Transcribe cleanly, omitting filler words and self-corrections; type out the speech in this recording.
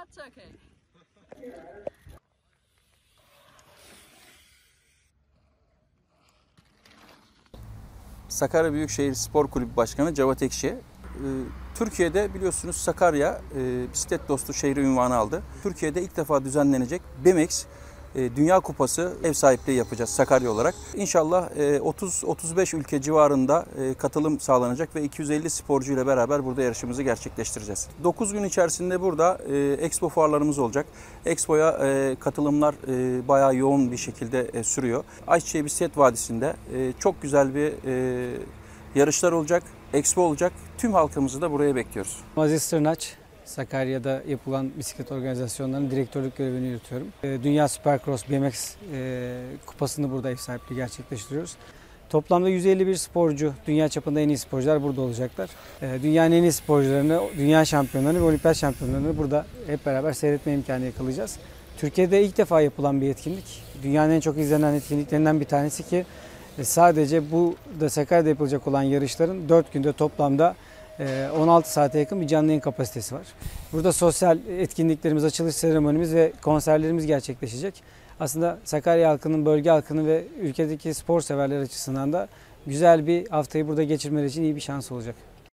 That's okay. Sakarya Büyükşehir Spor Kulübü Başkanı Cevat Ekşi. Türkiye'de biliyorsunuz Sakarya bisiklet dostu şehri unvanı aldı. Türkiye'de ilk defa düzenlenecek BMX Dünya Kupası ev sahipliği yapacağız Sakarya olarak. İnşallah 30-35 ülke civarında katılım sağlanacak ve 250 sporcu ile beraber burada yarışımızı gerçekleştireceğiz. 9 gün içerisinde burada Expo fuarlarımız olacak. Expo'ya katılımlar bayağı yoğun bir şekilde sürüyor. Ayçiçeği Bisiklet Vadisi'nde çok güzel bir yarışlar olacak, Expo olacak. Tüm halkımızı da buraya bekliyoruz. Aziz Sırnaç, Sakarya'da yapılan bisiklet organizasyonlarının direktörlük görevini yürütüyorum. Dünya Supercross BMX kupasını burada ev sahipliği gerçekleştiriyoruz. Toplamda 151 sporcu, dünya çapında en iyi sporcular burada olacaklar. Dünyanın en iyi sporcularını, dünya şampiyonlarını ve olimpiyat şampiyonlarını burada hep beraber seyretme imkanı yakalayacağız. Türkiye'de ilk defa yapılan bir etkinlik. Dünyanın en çok izlenen etkinliklerinden bir tanesi ki sadece bu da Sakarya'da yapılacak olan yarışların 4 günde toplamda 16 saate yakın bir canlı yayın kapasitesi var. Burada sosyal etkinliklerimiz, açılış seremonimiz ve konserlerimiz gerçekleşecek. Aslında Sakarya halkının, bölge halkının ve ülkedeki spor severler açısından da güzel bir haftayı burada geçirmeleri için iyi bir şans olacak.